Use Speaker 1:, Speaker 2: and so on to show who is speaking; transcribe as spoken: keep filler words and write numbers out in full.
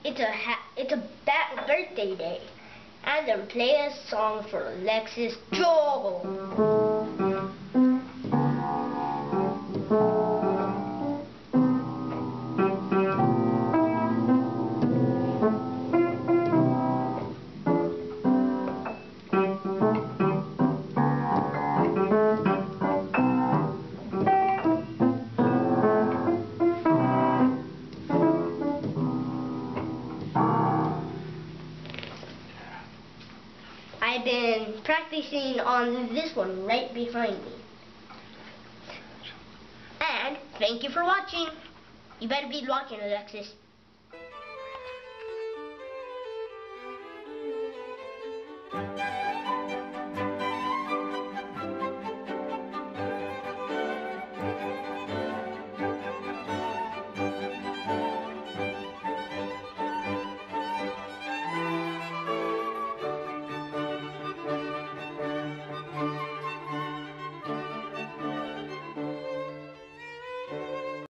Speaker 1: it's a ha it's a ba birthday day, and then play a song for Alexis Joel. I've been practicing on this one right behind me. And thank you for watching. You better be watching, Alexis.